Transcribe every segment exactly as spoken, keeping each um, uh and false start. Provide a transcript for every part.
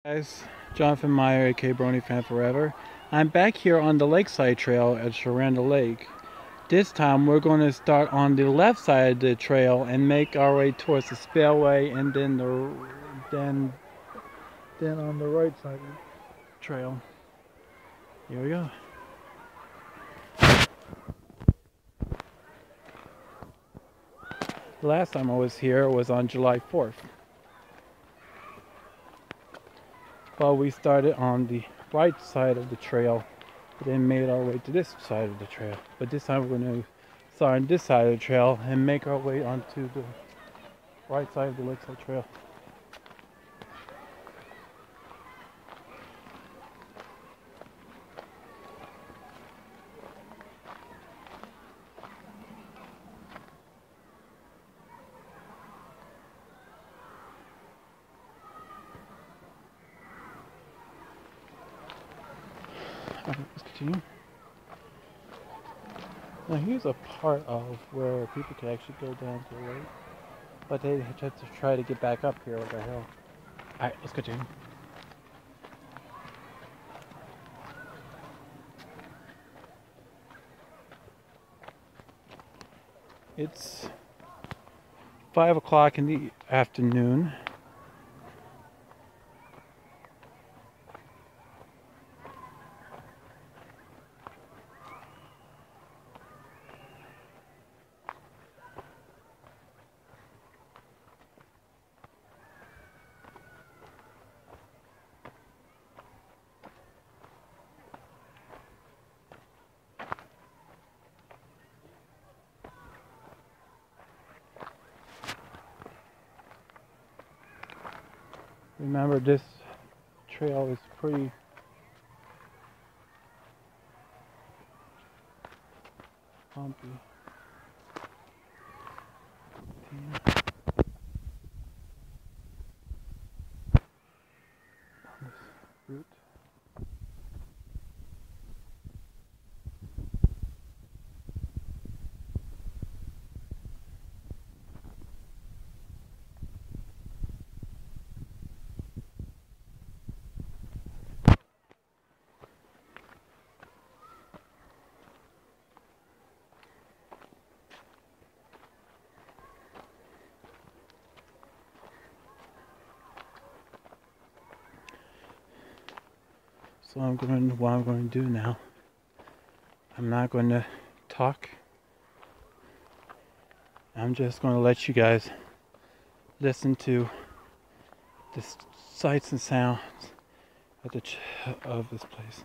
Guys, Jonathan Meyer, aka Brony Fan Forever. I'm back here on the Lakeside Trail at Sherando Lake. This time we're going to start on the left side of the trail and make our way towards the spillway, and then the then then on the right side of the trail. Here we go. The last time I was here was on July fourth. Well, we started on the right side of the trail, but then made our way to this side of the trail. But this time we're going to start on this side of the trail and make our way onto the right side of the Lakeside Trail. Alright, let's continue. Now here's a part of where people can actually go down to the lake, but they have to try to get back up here over the hill. Alright, let's continue. It's five o'clock in the afternoon. Remember, this trail is pretty bumpy. On this route. So I'm going to, what I'm going to do now, I'm not going to talk. I'm just going to let you guys listen to the sights and sounds of, the ch of this place.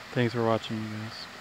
Thanks for watching, you guys.